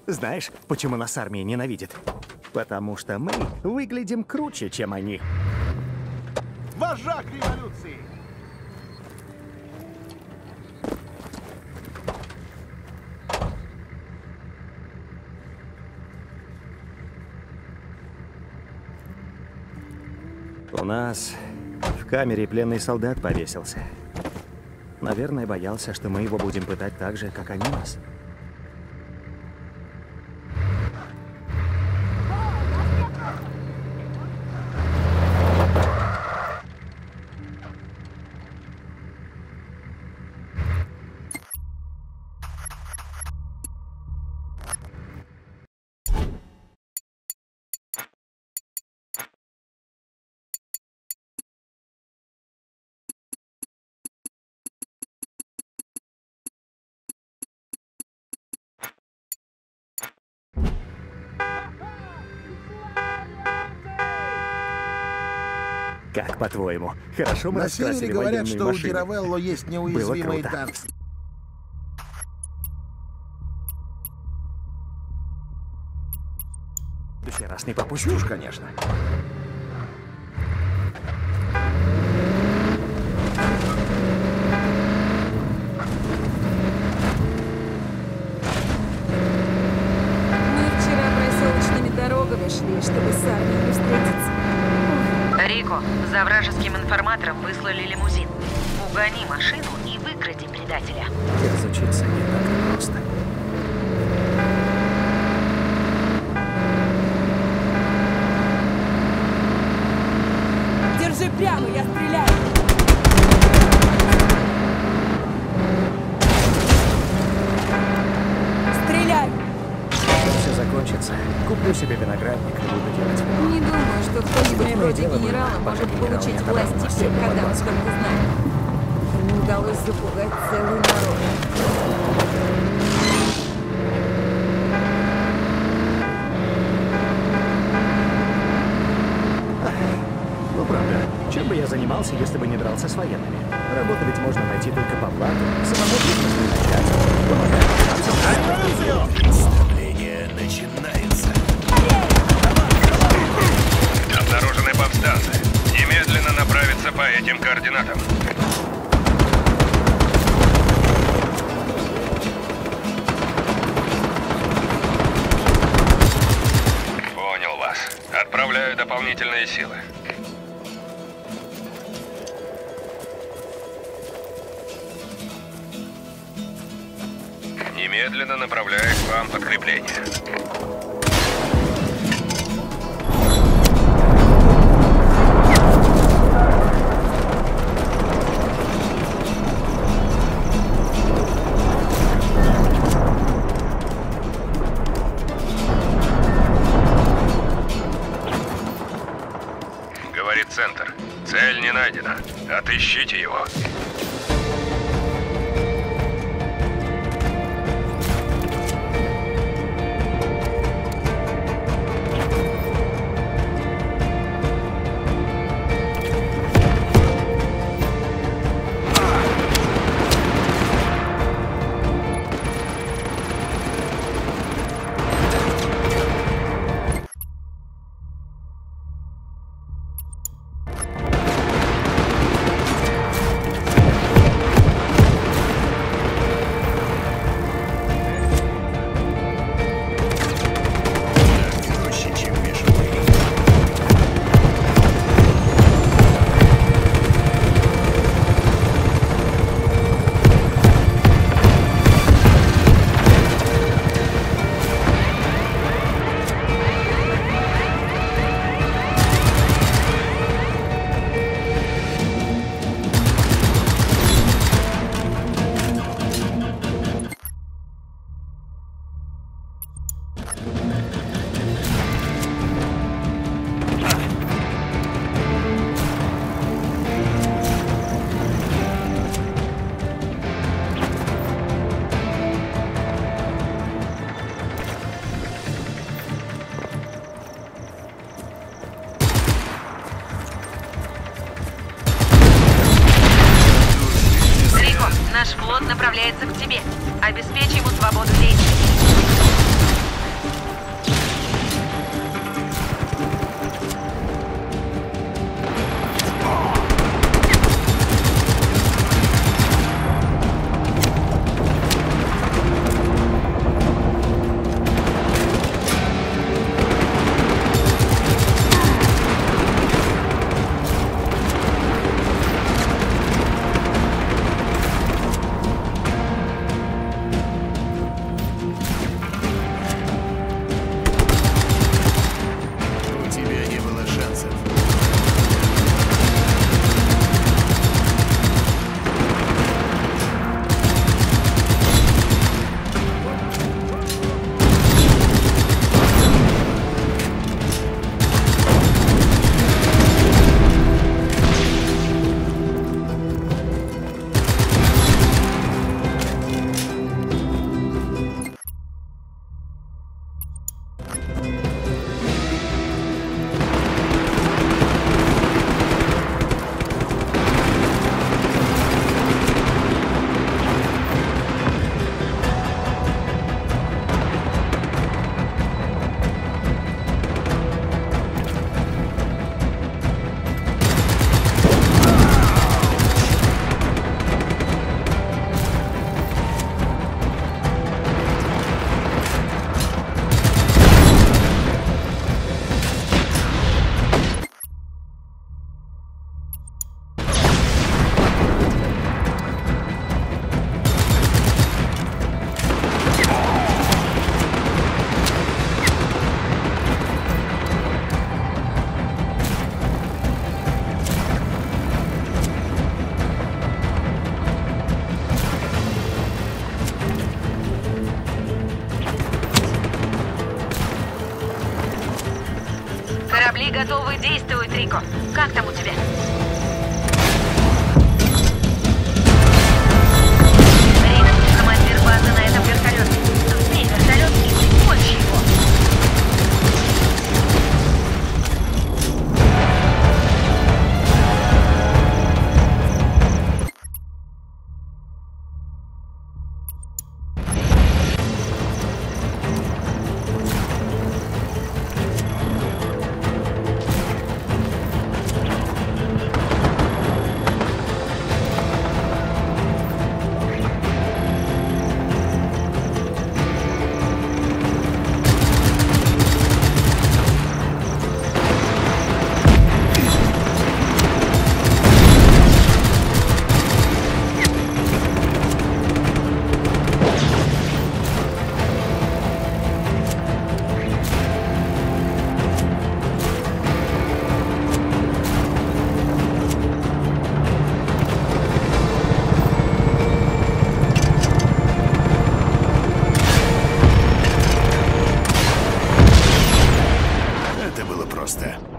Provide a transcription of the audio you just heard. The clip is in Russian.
Знаешь, почему нас армия ненавидит? Потому что мы выглядим круче, чем они. Вожак революции! У нас в камере пленный солдат повесился. Наверное, боялся, что мы его будем пытать так же, как они нас. Как по-твоему? Хорошо мы На раскрасили севере говорят, военные что машины. у Диравелло есть неуязвимые круто. танки. В следующий раз не попустишь. Чушь, конечно. Мы вчера проселочными дорогами шли, чтобы с армией встретиться. Рико, за вражеским информатором выслали лимузин. Угони машину и выкради предателя. Разучиться не так просто. Держи прямо, я стреляю! Стреляй! Все закончится. Куплю себе виноградник и буду делать вино. Не думаю, что кто-нибудь Время вроде дело было, генерала пока может генерал получить не отобрал власть нас теперь, всех когда он под только знает. Ему удалось запугать целый народ. Ну, правда, чем бы я занимался, если бы не дрался с военными? Работу ведь можно найти только по плату. Самому бизнес не начать. Помогать. Представление начинается. Обнаружены повстанцы. Немедленно направиться по этим координатам. Понял вас. Отправляю дополнительные силы. Немедленно направляю к вам подкрепление. Говорит центр. Цель не найдена. Отыщите его. Проще, чем бешеный. Рико, наш флот направляется к тебе. Обеспечь ему свободу действий. Корабли готовы действовать, Рико. Как там у тебя? Рик, командир базы на этом вертолете. Сбей вертолет и прикончи его. Это было просто.